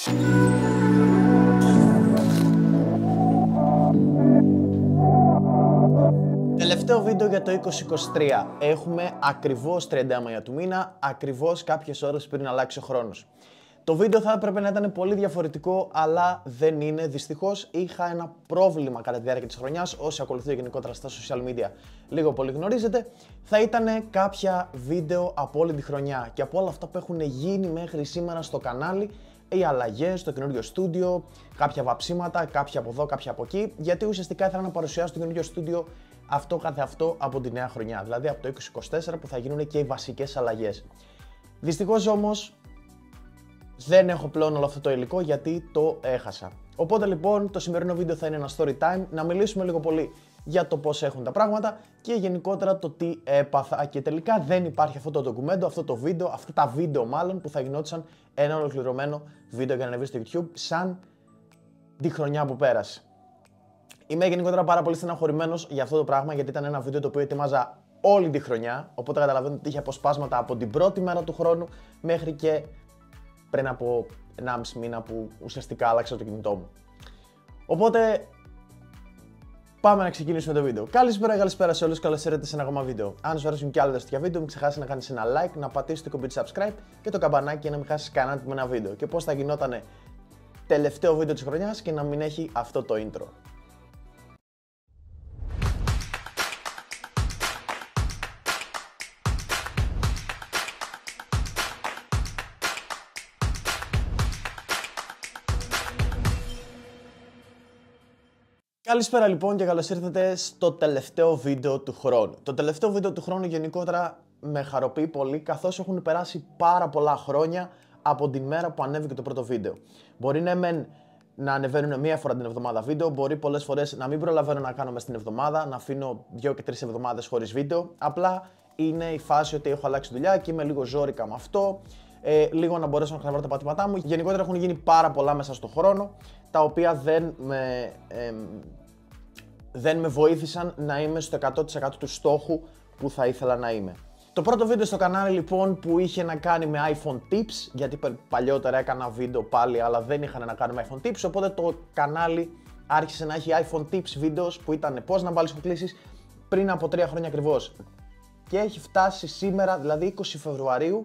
Τελευταίο βίντεο για το 2023. Έχουμε ακριβώς 30 Μαΐου του μήνα, ακριβώς κάποιες ώρες πριν αλλάξει ο χρόνος. Το βίντεο θα έπρεπε να ήταν πολύ διαφορετικό, αλλά δεν είναι. Δυστυχώς είχα ένα πρόβλημα κατά τη διάρκεια της χρονιάς. Όσοι ακολουθούν γενικότερα στα social media, λίγο πολύ γνωρίζετε. Θα ήταν κάποια βίντεο από όλη τη χρονιά και από όλα αυτά που έχουν γίνει μέχρι σήμερα στο κανάλι. Οι αλλαγές, το καινούριο στούντιο, κάποια βαψίματα, κάποια από εδώ, κάποια από εκεί. Γιατί ουσιαστικά ήθελα να παρουσιάσω το καινούριο στούντιο αυτό καθε αυτό από τη νέα χρονιά. Δηλαδή από το 2024 που θα γίνουν και οι βασικές αλλαγές. Δυστυχώς όμως δεν έχω πλέον όλο αυτό το υλικό γιατί το έχασα. Οπότε λοιπόν το σημερινό βίντεο θα είναι ένα story time, να μιλήσουμε λίγο πολύ για το πώς έχουν τα πράγματα και γενικότερα το τι έπαθα. Και τελικά δεν υπάρχει αυτό το ντοκουμέντο, αυτό το βίντεο, αυτά τα βίντεο μάλλον που θα γινόντουσαν ένα ολοκληρωμένο βίντεο για να ανεβεί στο YouTube σαν τη χρονιά που πέρασε. Είμαι γενικότερα πάρα πολύ στεναχωρημένος για αυτό το πράγμα γιατί ήταν ένα βίντεο το οποίο ετοιμάζα όλη τη χρονιά. Οπότε καταλαβαίνετε ότι είχε αποσπάσματα από την πρώτη μέρα του χρόνου μέχρι και πριν από 1,5 μήνα που ουσιαστικά άλλαξα το κινητό μου. Οπότε πάμε να ξεκινήσουμε το βίντεο. Καλησπέρα σε όλους, καλώς ήρθατε σε ένα ακόμα βίντεο. Αν σου αρέσουν και άλλα τέτοια βίντεο, μην ξεχάσεις να κάνεις ένα like, να πατήσεις το κουμπί του subscribe και το καμπανάκι για να μην χάσεις κανένα με ένα βίντεο. Και πώς θα γινότανε τελευταίο βίντεο της χρονιάς και να μην έχει αυτό το intro. Καλησπέρα λοιπόν και καλώς ήρθατε στο τελευταίο βίντεο του χρόνου. Το τελευταίο βίντεο του χρόνου γενικότερα με χαροποιεί πολύ καθώς έχουν περάσει πάρα πολλά χρόνια από την μέρα που ανέβηκε το πρώτο βίντεο. Μπορεί να ανεβαίνουν μία φορά την εβδομάδα βίντεο, μπορεί πολλές φορές να μην προλαβαίνω να κάνω μες την εβδομάδα, να αφήνω 2 και 3 εβδομάδες χωρίς βίντεο. Απλά είναι η φάση ότι έχω αλλάξει δουλειά και είμαι λίγο ζόρικα με αυτό. Λίγο να μπορέσω να ξαναβρω τα πατήματά μου. Γενικότερα έχουν γίνει πάρα πολλά μέσα στον χρόνο, τα οποία δεν με βοήθησαν να είμαι στο 100% του στόχου που θα ήθελα να είμαι. Το πρώτο βίντεο στο κανάλι λοιπόν που είχε να κάνει με iPhone tips, γιατί παλιότερα έκανα βίντεο πάλι αλλά δεν είχαν να κάνουν με iPhone tips, οπότε το κανάλι άρχισε να έχει iPhone tips βίντεο που ήταν πώς να βάλεις κλήσεις πριν από 3 χρόνια ακριβώς. Και έχει φτάσει σήμερα, δηλαδή 20 Φεβρουαρίου,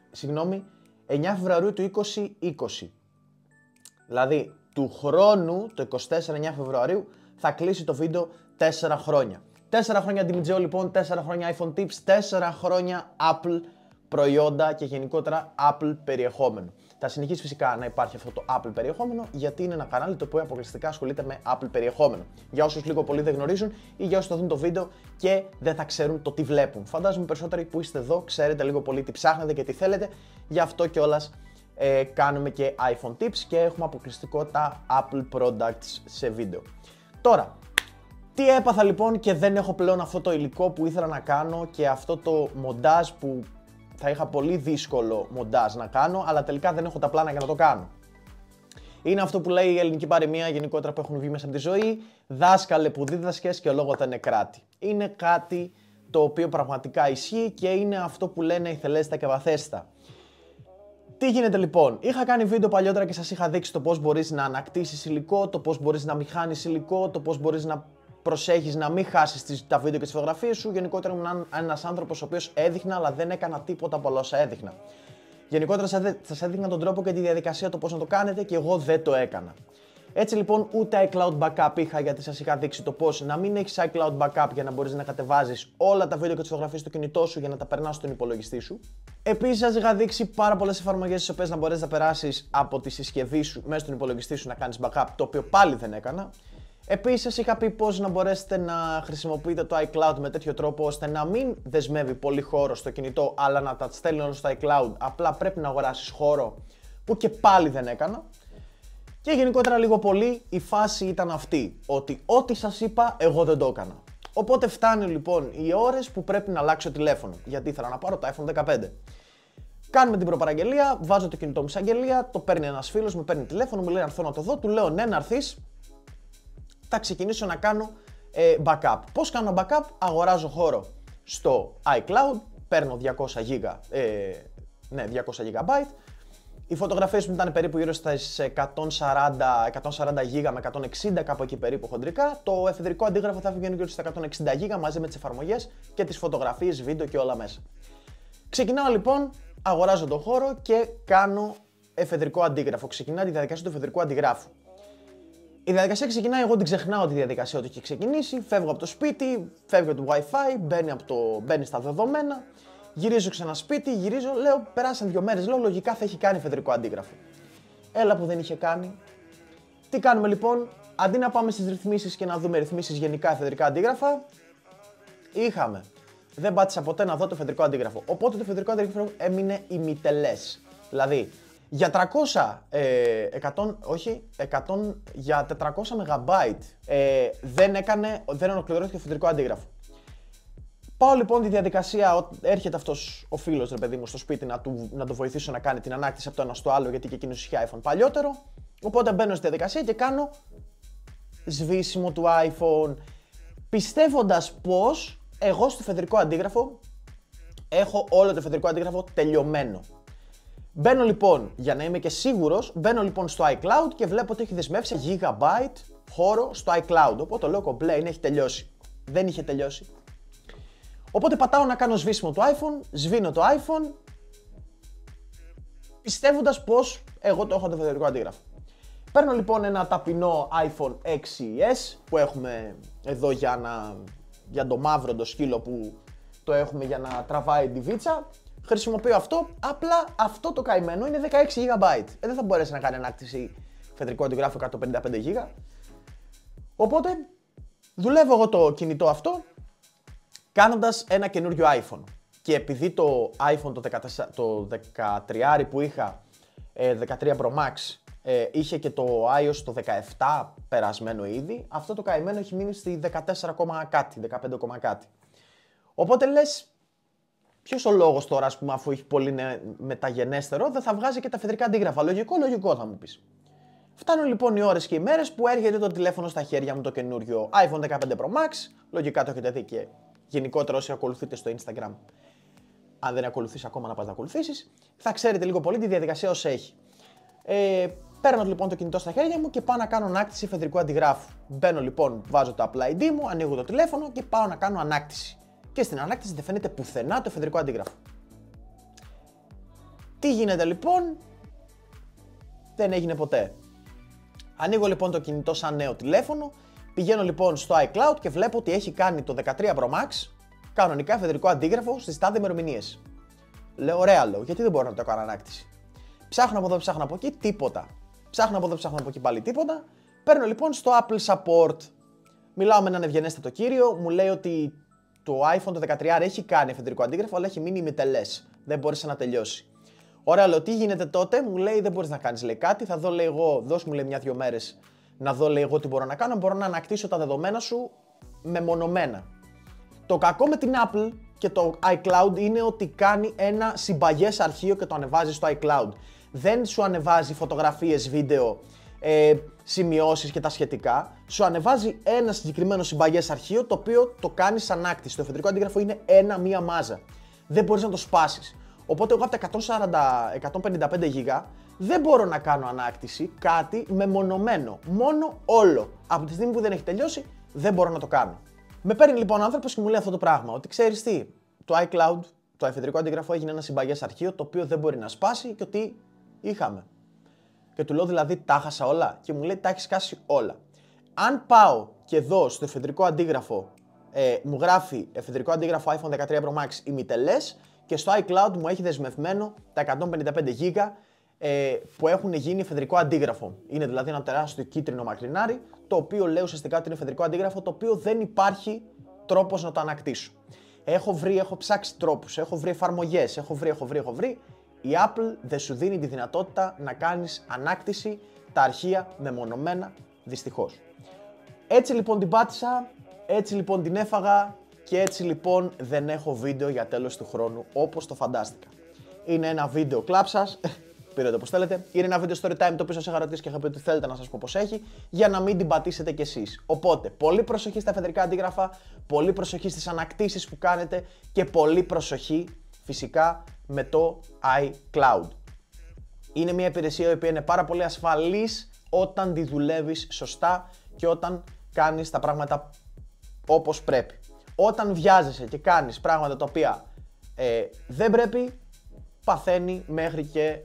9 Φεβρουαρίου του 2020. Δηλαδή του χρόνου, το 24 9 Φεβρουαρίου, θα κλείσει το βίντεο 4 χρόνια. 4 χρόνια DMJO λοιπόν, 4 χρόνια iPhone tips, 4 χρόνια Apple προϊόντα και γενικότερα Apple περιεχόμενο. Θα συνεχίσει φυσικά να υπάρχει αυτό το Apple περιεχόμενο γιατί είναι ένα κανάλι το οποίο αποκλειστικά ασχολείται με Apple περιεχόμενο. Για όσους λίγο πολύ δεν γνωρίζουν ή για όσους θα δουν το βίντεο και δεν θα ξέρουν το τι βλέπουν. Φαντάζομαι περισσότεροι που είστε εδώ ξέρετε λίγο πολύ τι ψάχνετε και τι θέλετε, γι' αυτό κιόλας κάνουμε και iPhone tips και έχουμε αποκλειστικότητα Apple products σε βίντεο. Τώρα, τι έπαθα λοιπόν και δεν έχω πλέον αυτό το υλικό που ήθελα να κάνω και αυτό το μοντάζ που θα είχα πολύ δύσκολο μοντάζ να κάνω, αλλά τελικά δεν έχω τα πλάνα για να το κάνω. Είναι αυτό που λέει η ελληνική παροιμία γενικότερα που έχουν βγει μέσα από τη ζωή, δάσκαλε που δίδασκες και ο λόγος δεν είναι κράτη. Είναι κάτι το οποίο πραγματικά ισχύει και είναι αυτό που λένε ηθελέστα και βαθέστα. Τι γίνεται λοιπόν, είχα κάνει βίντεο παλιότερα και σας είχα δείξει το πώς μπορείς να ανακτήσεις υλικό, το πώς μπορείς να μην χάνεις υλικό, το πώς μπορείς να προσέχεις να μην χάσεις τα βίντεο και τις φωτογραφίες σου. Γενικότερα ήμουν ένας άνθρωπος ο οποίος έδειχνα αλλά δεν έκανα τίποτα από όλα όσα έδειχνα. Γενικότερα σας έδειχνα τον τρόπο και τη διαδικασία το πώς να το κάνετε και εγώ δεν το έκανα. Έτσι λοιπόν ούτε iCloud backup είχα γιατί σας είχα δείξει το πώς να μην έχεις iCloud backup για να μπορείς να κατεβάζεις όλα τα βίντεο και τις φωτογραφίες στο κινητό σου για να τα περνάς στον υπολογιστή σου. Επίσης σας είχα δείξει πάρα πολλές εφαρμογές τις οποίες να μπορείς να περάσεις από τη συσκευή σου μέσα στον υπολογιστή σου να κάνεις backup, το οποίο πάλι δεν έκανα. Επίσης σας είχα πει πώς να μπορέσετε να χρησιμοποιείτε το iCloud με τέτοιο τρόπο ώστε να μην δεσμεύει πολύ χώρο στο κινητό αλλά να τα στέλνει όλο στο iCloud, απλά πρέπει να αγοράσεις χώρο που και πάλι δεν έκανα. Και γενικότερα λίγο πολύ η φάση ήταν αυτή, ότι ό,τι σας είπα εγώ δεν το έκανα. Οπότε φτάνει λοιπόν οι ώρες που πρέπει να αλλάξω τηλέφωνο, γιατί ήθελα να πάρω το iPhone 15. Κάνουμε την προπαραγγελία, βάζω το κινητό μου σε αγγελία, το παίρνει ένας φίλος, με παίρνει τηλέφωνο, μου λέει έρθω να το δω, του λέω ναι να έρθεις, θα ξεκινήσω να κάνω backup. Πώς κάνω backup? Αγοράζω χώρο στο iCloud, παίρνω 200 GB, 200 GB, Οι φωτογραφίες μου ήταν περίπου γύρω στις 140 γίγα με 160, κάπου εκεί περίπου χοντρικά. Το εφεδρικό αντίγραφο θα έφυγε γύρω στις 160 γίγα μαζί με τις εφαρμογές και τις φωτογραφίες, βίντεο και όλα μέσα. Ξεκινάω λοιπόν, αγοράζω τον χώρο και κάνω εφεδρικό αντίγραφο. Ξεκινάει τη διαδικασία του εφεδρικού αντιγράφου. Η διαδικασία ξεκινάει, εγώ την ξεχνάω τη διαδικασία ότι έχει ξεκινήσει. Φεύγω από το σπίτι, φεύγω το WiFi, μπαίνει στα δεδομένα. Γυρίζω ξανά σπίτι, λέω περάσαν 2 μέρες, λέω λογικά θα έχει κάνει εφεδρικό αντίγραφο. Έλα που δεν είχε κάνει. Τι κάνουμε λοιπόν, αντί να πάμε στις ρυθμίσεις και να δούμε ρυθμίσεις γενικά εφεδρικά αντίγραφα, δεν πάτησα ποτέ να δω το εφεδρικό αντίγραφο. Οπότε το εφεδρικό αντίγραφο έμεινε ημιτελές. Δηλαδή, για 100 για 400 MB δεν ολοκληρώθηκε το εφεδρικό αντίγραφο. Πάω λοιπόν τη διαδικασία, έρχεται αυτός ο φίλος, ρε παιδί μου, στο σπίτι να το βοηθήσω να κάνει την ανάκτηση από το ένα στο άλλο, γιατί και εκείνος είχε iPhone παλιότερο. Οπότε μπαίνω στη διαδικασία και κάνω σβήσιμο του iPhone, πιστεύοντας πως εγώ στο εφεδρικό αντίγραφο έχω όλο το εφεδρικό αντίγραφο τελειωμένο. Μπαίνω λοιπόν, για να είμαι και σίγουρος, μπαίνω λοιπόν στο iCloud και βλέπω ότι έχει δεσμεύσει GB χώρο στο iCloud. Οπότε το λέω κομπλέ, έχει τελειώσει. Δεν είχε τελειώσει. Οπότε πατάω να κάνω σβήσιμο του iPhone, σβήνω το iPhone, πιστεύοντας πως εγώ το έχω το εφεδρικό αντίγραφο. Παίρνω λοιπόν ένα ταπεινό iPhone 6s που έχουμε εδώ για το μαύρο το σκύλο που το έχουμε για να τραβάει τη βίτσα. Χρησιμοποιώ αυτό, απλά αυτό το καημένο είναι 16 GB. Δεν θα μπορέσει να κάνει ανάκτηση εφεδρικού αντιγράφου 155 GB. Οπότε δουλεύω εγώ το κινητό αυτό κάνοντας ένα καινούριο iPhone. Και επειδή το iPhone το 13 που είχα, 13 Pro Max, είχε και το iOS το 17 περασμένο ήδη, αυτό το καημένο έχει μείνει στη 14, κάτι, 15, κάτι. Οπότε λες, ποιος ο λόγος τώρα, ας πούμε, αφού έχει πολύ μεταγενέστερο, δεν θα βγάζει και τα εφεδρικά αντίγραφα. Λογικό θα μου πεις. Φτάνουν λοιπόν οι ώρες και οι μέρες που έρχεται το τηλέφωνο στα χέρια μου, το καινούριο iPhone 15 Pro Max. Λογικά το έχετε δει και γενικότερα όσοι ακολουθείτε στο Instagram. Αν δεν ακολουθείς ακόμα, να πας να ακολουθήσεις. Θα ξέρετε λίγο πολύ τη διαδικασία ως έχει. Παίρνω λοιπόν το κινητό στα χέρια μου και πάω να κάνω ανάκτηση εφεδρικού αντιγράφου. Μπαίνω λοιπόν, βάζω το Apple ID μου, ανοίγω το τηλέφωνο και πάω να κάνω ανάκτηση. Και στην ανάκτηση δεν φαίνεται πουθενά το εφεδρικό αντίγραφο. Τι γίνεται λοιπόν, δεν έγινε ποτέ. Ανοίγω λοιπόν το κινητό σαν νέο τηλέφωνο, πηγαίνω λοιπόν στο iCloud και βλέπω ότι έχει κάνει το 13 Pro Max κανονικά εφεδρικό αντίγραφο στις τάδε ημερομηνίες. Λέω ωραία, γιατί δεν μπορώ να το κάνω ανάκτηση. Ψάχνω από εδώ, ψάχνω από εκεί, τίποτα. Ψάχνω από εδώ, ψάχνω από εκεί, πάλι τίποτα. Παίρνω λοιπόν στο Apple Support. Μιλάω με έναν ευγενέστατο κύριο, μου λέει ότι το iPhone το 13 έχει κάνει εφεδρικό αντίγραφο, αλλά έχει μείνει ημιτελές. Δεν μπόρεσε να τελειώσει. Ωραία, λέω, τι γίνεται τότε, μου λέει δεν μπορείς να κάνεις κάτι. Θα δω, λέει εγώ, δώσ' μου λέει 1-2 μέρες να δω, λέει εγώ τι μπορώ να κάνω. Μπορώ να ανακτήσω τα δεδομένα σου μεμονωμένα. Το κακό με την Apple και το iCloud είναι ότι κάνει ένα συμπαγές αρχείο και το ανεβάζει στο iCloud. Δεν σου ανεβάζει φωτογραφίες, βίντεο, σημειώσεις και τα σχετικά. Σου ανεβάζει ένα συγκεκριμένο συμπαγές αρχείο το οποίο το κάνεις ανάκτηση. Το εφεδρικό αντίγραφο είναι μία μάζα. Δεν μπορείς να το σπάσεις. Οπότε εγώ από τα 155 GB δεν μπορώ να κάνω ανάκτηση κάτι μεμονωμένο. Μόνο όλο. Από τη στιγμή που δεν έχει τελειώσει δεν μπορώ να το κάνω. Με παίρνει λοιπόν ο άνθρωπος και μου λέει αυτό το πράγμα. Ότι ξέρεις τι, το iCloud, το εφεδρικό αντίγραφο έγινε ένα συμπαγές αρχείο το οποίο δεν μπορεί να σπάσει και ότι είχαμε. Και του λέω δηλαδή τα χάσα όλα και μου λέει τα έχεις χάσει όλα. Αν πάω και δω στο εφεδρικό αντίγραφο, μου γράφει εφεδρικό αντίγραφο iPhone 13 Pro Max ημιτελές και στο iCloud μου έχει δεσμευμένο τα 155 GB που έχουν γίνει εφεδρικό αντίγραφο. Είναι δηλαδή ένα τεράστιο κίτρινο μακρινάρι, το οποίο λέει ουσιαστικά ότι είναι εφεδρικό αντίγραφο, το οποίο δεν υπάρχει τρόπος να το ανακτήσω. Έχω ψάξει τρόπους, έχω βρει εφαρμογές, έχω βρει. Η Apple δεν σου δίνει τη δυνατότητα να κάνεις ανάκτηση τα αρχεία μεμονωμένα, δυστυχώς. Έτσι λοιπόν την πάτησα, έτσι λοιπόν την έφαγα και έτσι λοιπόν δεν έχω βίντεο για τέλος του χρόνου όπως το φαντάστηκα. Είναι ένα βίντεο κλάψας, πήρετε όπως θέλετε, είναι ένα βίντεο story time το οποίο σας είχα ρωτήσει και είχα πει ότι θέλετε να σας πω πώς έχει, για να μην την πατήσετε κι εσείς. Οπότε, πολύ προσοχή στα εφεδρικά αντίγραφα, πολύ προσοχή στις ανακτήσεις που κάνετε και πολύ προσοχή φυσικά με το iCloud. Είναι μια υπηρεσία η οποία είναι πάρα πολύ ασφαλής όταν τη δουλεύεις σωστά και όταν κάνεις τα πράγματα όπως πρέπει. Όταν βιάζεσαι και κάνεις πράγματα τα οποία δεν πρέπει, παθαίνει μέχρι και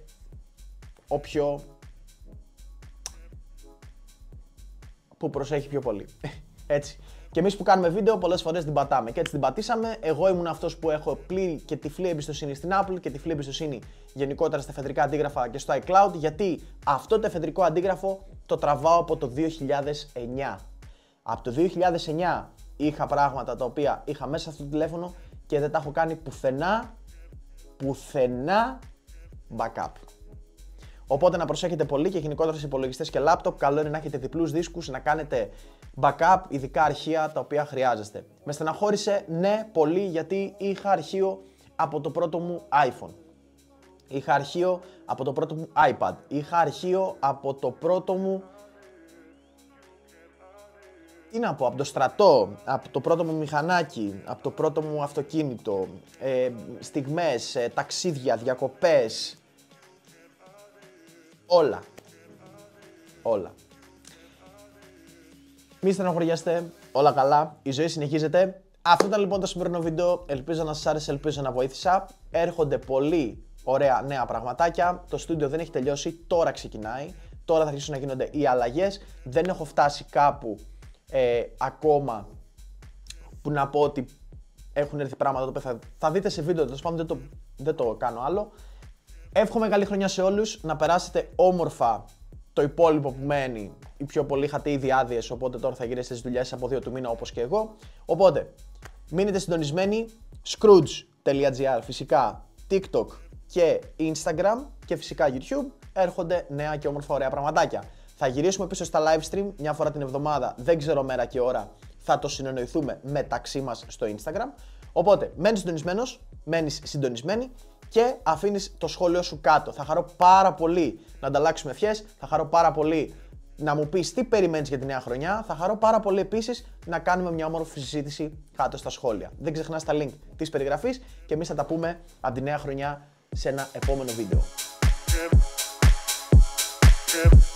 που προσέχει πιο πολύ. Έτσι. Και εμείς που κάνουμε βίντεο πολλές φορές την πατάμε και έτσι την πατήσαμε. Εγώ ήμουν αυτός που έχω πλήρη και τυφλή εμπιστοσύνη στην Apple και τυφλή εμπιστοσύνη γενικότερα στα εφεδρικά αντίγραφα και στο iCloud, γιατί αυτό το εφεδρικό αντίγραφο το τραβάω από το 2009. Από το 2009 είχα πράγματα τα οποία είχα μέσα στο τηλέφωνο και δεν τα έχω κάνει πουθενά backup. Οπότε να προσέχετε πολύ και γενικότερα σε υπολογιστές και laptop, καλό είναι να έχετε διπλούς δίσκους, να κάνετε backup, ειδικά αρχεία τα οποία χρειάζεστε. Με στεναχώρησε, ναι, πολύ, γιατί είχα αρχείο από το πρώτο μου iPhone. Είχα αρχείο από το πρώτο μου iPad. Είχα αρχείο από το πρώτο μου... Τι να πω, από το στρατό, από το πρώτο μου μηχανάκι, από το πρώτο μου αυτοκίνητο, στιγμές, ταξίδια, διακοπές, όλα. Μη στεναχωριέστε, όλα καλά, η ζωή συνεχίζεται. Αυτό ήταν λοιπόν το σημερινό βίντεο, ελπίζω να σας άρεσε, ελπίζω να βοήθησα. Έρχονται πολύ ωραία νέα πραγματάκια, το στούντιο δεν έχει τελειώσει, τώρα ξεκινάει, τώρα θα αρχίσουν να γίνονται οι αλλαγές. Δεν έχω φτάσει κάπου ακόμα που να πω ότι έχουν έρθει πράγματα τα οποία θα δείτε σε βίντεο, τέλος πάντων δεν το κάνω άλλο. Εύχομαι καλή χρονιά σε όλους, να περάσετε όμορφα το υπόλοιπο που μένει. Οι πιο πολλοί είχατε ήδη άδειες, οπότε τώρα θα γυρίσετε στις δουλειές από 2 του μήνα όπως και εγώ. Οπότε, μείνετε συντονισμένοι, Scrooge.gr φυσικά, TikTok και Instagram και φυσικά YouTube, έρχονται νέα και όμορφα ωραία πραγματάκια. Θα γυρίσουμε πίσω στα live stream μια φορά την εβδομάδα, δεν ξέρω μέρα και ώρα, θα το συνεννοηθούμε μεταξύ μας στο Instagram. Οπότε, μένεις συντονισμένη και αφήνεις το σχόλιο σου κάτω. Θα χαρώ πάρα πολύ να ανταλλάξουμε ευχές, θα χαρώ πάρα πολύ να μου πεις τι περιμένεις για τη νέα χρονιά, θα χαρώ πάρα πολύ επίσης να κάνουμε μια όμορφη συζήτηση κάτω στα σχόλια. Δεν ξεχνάς τα link της περιγραφής και εμείς θα τα πούμε από τη νέα χρονιά σε ένα επόμενο βίντεο.